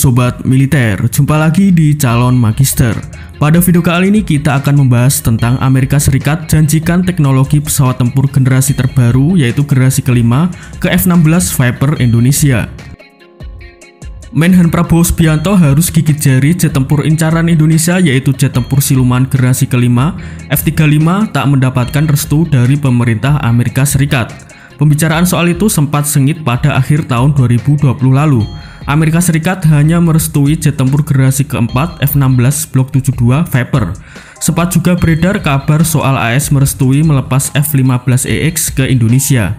Sobat Militer, jumpa lagi di Calon Magister. Pada video kali ini kita akan membahas tentang Amerika Serikat janjikan teknologi pesawat tempur generasi terbaru yaitu generasi kelima ke F-16 Viper Indonesia. Menhan Prabowo Subianto harus gigit jari jet tempur incaran Indonesia yaitu jet tempur siluman generasi kelima F-35 tak mendapatkan restu dari pemerintah Amerika Serikat. Pembicaraan soal itu sempat sengit pada akhir tahun 2020 lalu. Amerika Serikat hanya merestui jet tempur generasi keempat F-16 Block 72 Viper. Sempat juga beredar kabar soal AS merestui melepas F-15EX ke Indonesia.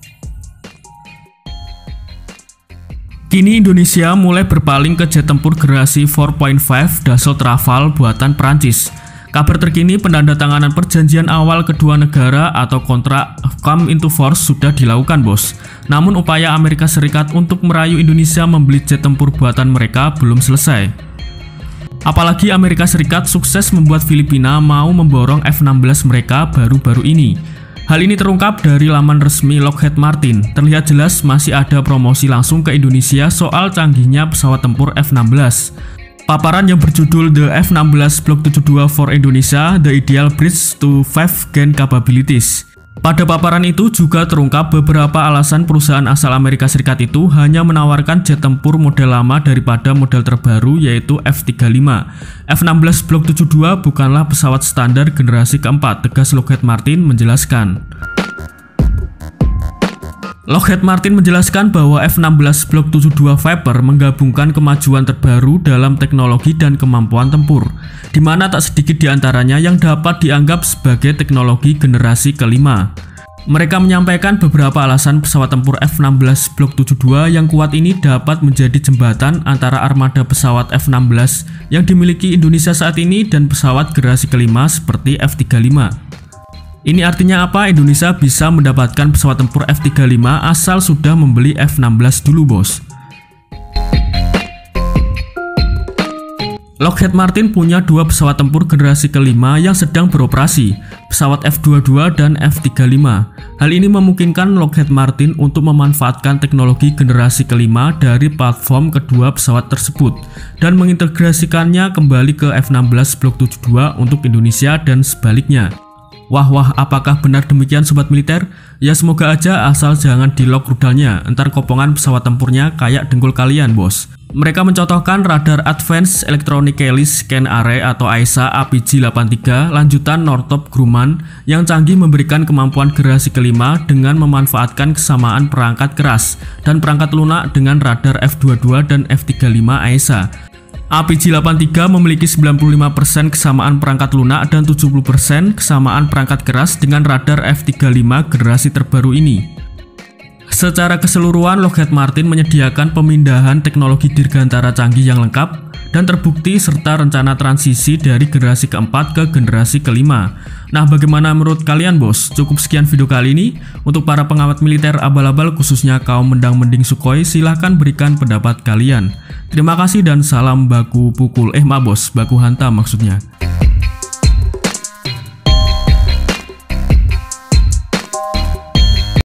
Kini Indonesia mulai berpaling ke jet tempur generasi 4.5 Dassault Rafale buatan Prancis. Kabar terkini penandatanganan perjanjian awal kedua negara atau kontrak come into force sudah dilakukan bos. Namun upaya Amerika Serikat untuk merayu Indonesia membeli jet tempur buatan mereka belum selesai. Apalagi Amerika Serikat sukses membuat Filipina mau memborong F-16 mereka baru-baru ini. Hal ini terungkap dari laman resmi Lockheed Martin. Terlihat jelas masih ada promosi langsung ke Indonesia soal canggihnya pesawat tempur F-16. Paparan yang berjudul The F-16 Block 72 for Indonesia, The Ideal Bridge to 5 Gen Capabilities. Pada paparan itu juga terungkap beberapa alasan perusahaan asal Amerika Serikat itu hanya menawarkan jet tempur model lama daripada model terbaru yaitu F-35. F-16 Block 72 bukanlah pesawat standar generasi keempat, tegas Lockheed Martin menjelaskan. Lockheed Martin menjelaskan bahwa F-16 Block 72 Viper menggabungkan kemajuan terbaru dalam teknologi dan kemampuan tempur, di mana tak sedikit diantaranya yang dapat dianggap sebagai teknologi generasi kelima. Mereka menyampaikan beberapa alasan pesawat tempur F-16 Block 72 yang kuat ini dapat menjadi jembatan antara armada pesawat F-16 yang dimiliki Indonesia saat ini dan pesawat generasi kelima seperti F-35. Ini artinya apa? Indonesia bisa mendapatkan pesawat tempur F-35 asal sudah membeli F-16 dulu bos. Lockheed Martin punya dua pesawat tempur generasi kelima yang sedang beroperasi, pesawat F-22 dan F-35. Hal ini memungkinkan Lockheed Martin untuk memanfaatkan teknologi generasi kelima dari platform kedua pesawat tersebut dan mengintegrasikannya kembali ke F-16 Block 72 untuk Indonesia dan sebaliknya. Wah, apakah benar demikian Sobat Militer? Ya semoga aja, asal jangan di-lock rudalnya, entar kopongan pesawat tempurnya kayak dengkul kalian bos. Mereka mencontohkan radar Advanced Electronically Scan Array atau AESA APG-83 lanjutan Northrop Grumman yang canggih memberikan kemampuan generasi kelima dengan memanfaatkan kesamaan perangkat keras dan perangkat lunak dengan radar F-22 dan F-35 AESA. APG-83 memiliki 95% kesamaan perangkat lunak dan 70% kesamaan perangkat keras dengan radar F-35 generasi terbaru ini. Secara keseluruhan, Lockheed Martin menyediakan pemindahan teknologi dirgantara canggih yang lengkap dan terbukti serta rencana transisi dari generasi keempat ke generasi kelima. Nah, bagaimana menurut kalian bos? Cukup sekian video kali ini. Untuk para pengamat militer abal-abal khususnya kaum mendang-mending Sukhoi, silahkan berikan pendapat kalian. Terima kasih dan salam baku pukul. Maaf bos, baku hantam maksudnya.